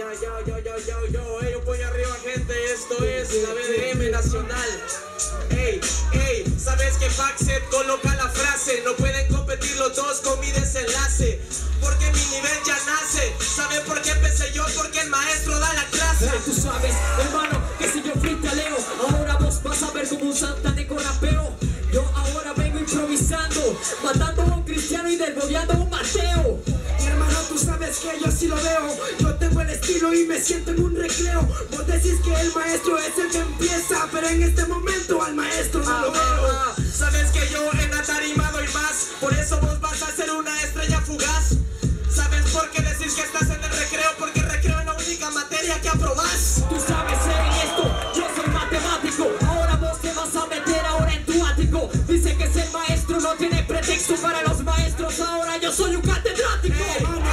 Ey, un puño arriba, gente. Esto es la BDM Nacional. Ey, sabes que Backset coloca la frase: no pueden competir los dos con mi desenlace, porque mi nivel ya nace. ¿Saben por qué empecé yo? Porque el maestro da la clase. Tú sabes, hermano, que si yo freestaleo, ahora vos vas a ver como un santaneco rapeo. Yo ahora vengo improvisando, matando a un cristiano y desbobeando a un Mateo. Mi hermano, tú sabes que yo así lo veo. Yo tengo el estilo y me siento en un recreo. Vos decís que el maestro es el que empieza, pero en este momento al maestro no lo veo. Sabes que yo en la tarima doy más, por eso vos vas a ser una estrella fugaz. ¿Sabes por qué decís que estás en el recreo? Porque el recreo es la única materia que aprobás. Tú sabes, en esto yo soy matemático. Ahora vos te vas a meter ahora en tu ático. Dice que ser maestro no tiene pretexto para los maestros. Ahora yo soy un catedrático.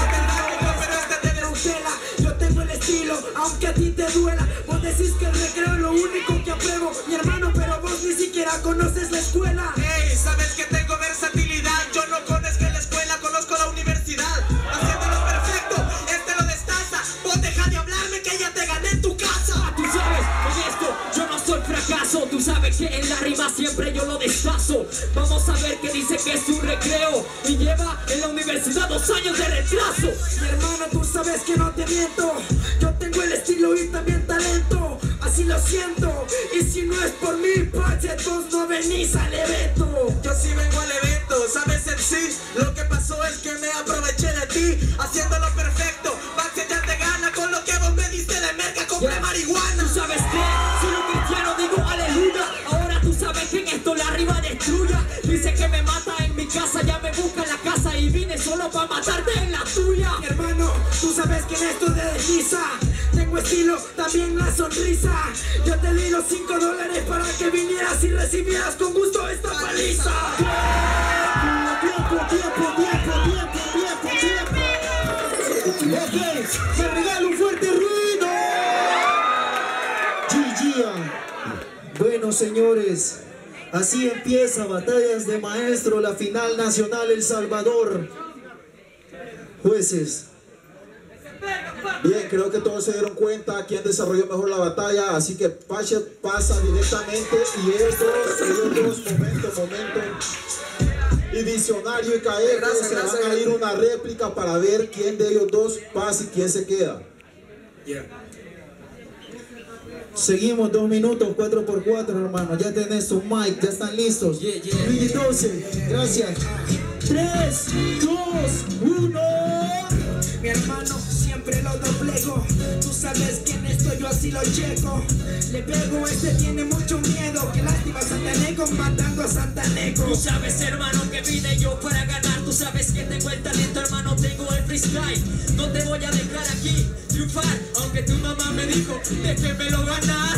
Yo tengo el estilo, aunque a ti te duela. Vos decís que el recreo es lo único que apruebo, mi hermano, pero vos ni siquiera conoces la escuela. Ey, sabes que tengo versatilidad. Yo no conozco la escuela, conozco la universidad. Haciéndolo perfecto, este lo destaza. Vos deja de hablarme que ya te gané en tu casa. Tú sabes, en esto yo no soy fracaso. Tú sabes que en la rima siempre yo lo despazo. Vamos a ver que dice que es un recreo y lleva en la universidad 2 años de retraso. Mi hermano, tú sabes que no te miento. Yo tengo el estilo y también talento, así lo siento. Y si no es por mí, Backset, vos no venís al evento. Yo sí vengo al evento, sabes en sí. Lo que pasó es que me aproveché de ti, haciéndolo perfecto. Backset ya te gana con lo que vos me diste de merca. Compré marihuana. Tú sabes que soy un cristiano, digo aleluya. Ahora tú sabes que en esto la rima destruya. Dice que me mata en mi casa, ya me busca en la casa y vine solo para matarte en la tuya. Mi hermano, tú sabes que en esto de desliza tengo estilo, también la sonrisa. Yo te di los $5 para que vinieras y recibieras con gusto esta paliza. Ok, me regalo un fuerte ruido. Bueno, señores, así empieza Batallas de Maestro, la final nacional El Salvador. Jueces, bien, creo que todos se dieron cuenta quién desarrolló mejor la batalla, así que Backset pasa directamente y ellos dos, momento. Y Visionario y Caeco se van a ir una réplica para ver quién de ellos dos pasa y quién se queda. Seguimos 2 minutos, 4x4, hermano. Ya tenés tu mic, ya están listos. Luigi 12, gracias. 3, 2, 1. Mi hermano, siempre lo doblego. Tú sabes que en esto yo así lo checo. Le pego, este tiene mucho miedo. Que lástima Santaneco matando a Santaneco. Tú sabes, hermano, que vine yo para ganar. Tú sabes que tengo el talento, hermano, tengo el freestyle. No te voy a dejar aquí triunfar, aunque tu mamá me dijo, déjemelo ganar.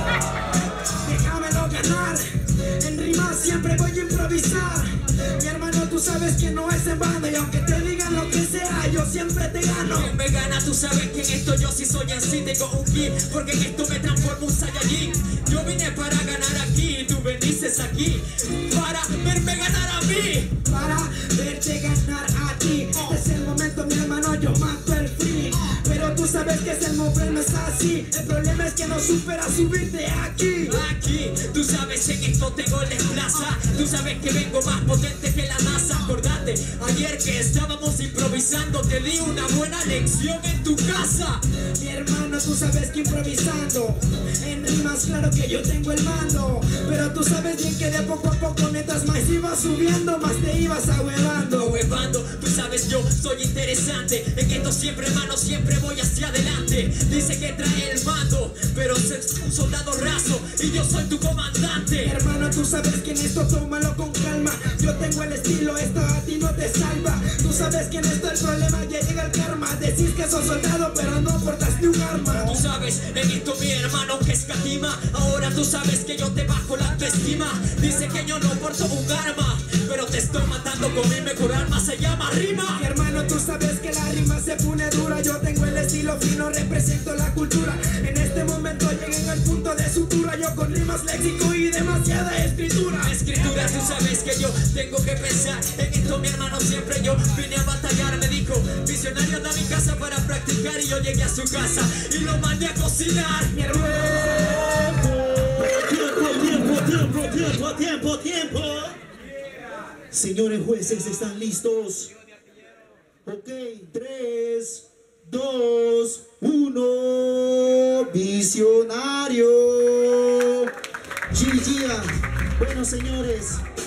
Déjamelo ganar. En rima siempre voy a improvisar. Mi hermano, tú sabes que no es en vano. Y aunque te digan lo que sea, yo siempre te gano. ¿Quién me gana? Tú sabes que en esto yo sí soy en sí. Tengo un ki, porque en esto me transformo un Saiyajin. Yo vine para ganar aquí y tú veniste aquí para verme ganar a mí. Para verte ganar a ti. Este es el momento, mi hermano, yo mato el free. Pero tú sabes que es el mover no es así. El problema es que no supera subirte aquí. Aquí, tú sabes en esto tengo el desplaza. Tú sabes que vengo más potente que la NASA. Acordate, ayer que estábamos improvisando, te di una buena lección en tu casa. Mi hermano, tú sabes que improvisando en rimas, claro que yo tengo el mando. Pero tú sabes bien que de poco a poco, mientras más ibas subiendo, más te ibas ahuevando. Tú sabes yo soy interesante. En esto siempre, hermano, siempre voy hacia adelante. Dice que trae el mando, pero es un soldado raso y yo soy tu comandante. Mi hermano, tú sabes que en esto tómalo con calma. Yo tengo el estilo, esto a ti no te salva. Tú sabes que en esto el problema ya llega el karma. Decís que sos soldado, pero no portas ni un arma. Tú sabes, en esto mi hermano que escatima. Ahora tú sabes que yo te bajo la autoestima. Dice que yo no porto un arma, pero te estoy matando con mi mejor arma, se llama rima. Mi hermano, tú sabes que la rima se pone dura. Yo tengo el estilo fino, represento la cultura. En este momento llegué al punto de sutura. Yo con rimas, léxico y demasiada escritura. Escritura, tú sabes que yo tengo que pensar en listo, mi hermano, siempre yo vine a batallar. Me dijo, visionario, anda a mi casa para practicar. Y yo llegué a su casa y lo mandé a cocinar. Mi hermano. Tiempo. Señores jueces, ¿están listos? Ok, 3, 2, 1. Visionario. GG. Bueno, señores.